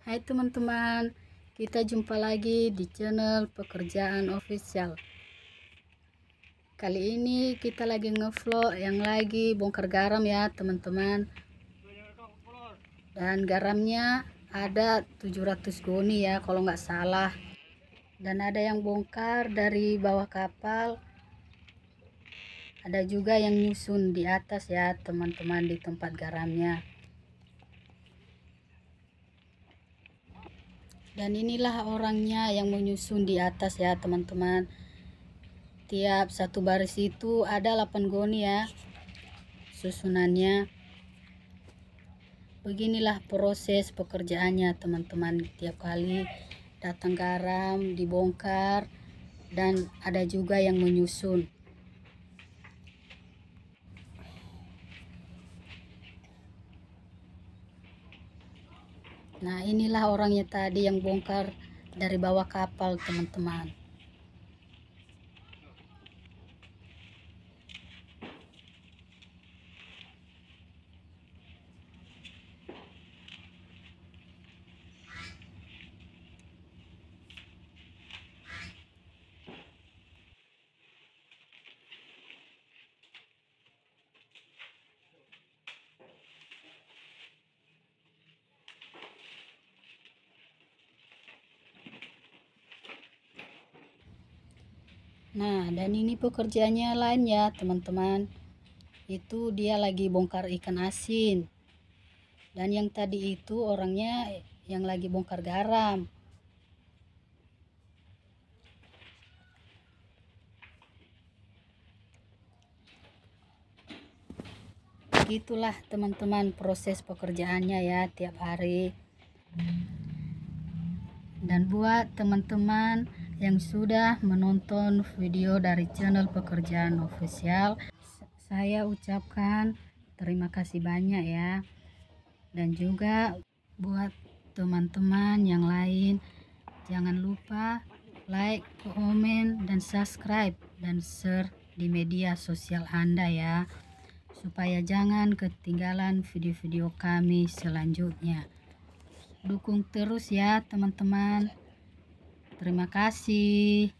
Hai teman-teman, kita jumpa lagi di channel Pekerjaan Official. Kali ini kita lagi ngevlog yang lagi bongkar garam ya teman-teman. Dan garamnya ada 700 goni ya kalau nggak salah. Dan ada yang bongkar dari bawah kapal. Ada juga yang nyusun di atas ya teman-teman di tempat garamnya. Dan inilah orangnya yang menyusun di atas ya teman-teman. Tiap satu baris itu ada 8 goni ya susunannya. Beginilah proses pekerjaannya teman-teman. Tiap kali datang garam dibongkar dan ada juga yang menyusun. Nah, inilah orangnya tadi yang bongkar dari bawah kapal teman-teman. Nah, dan ini pekerjaannya lain ya teman-teman. Itu dia lagi bongkar ikan asin. Dan yang tadi itu orangnya yang lagi bongkar garam. Begitulah teman-teman proses pekerjaannya ya tiap hari. Dan buat teman-teman yang sudah menonton video dari channel Pekerjaan Official, saya ucapkan terima kasih banyak ya. Dan juga buat teman-teman yang lain, jangan lupa like, komen, dan subscribe dan share di media sosial Anda ya, supaya jangan ketinggalan video-video kami selanjutnya. Dukung terus ya teman-teman. Terima kasih.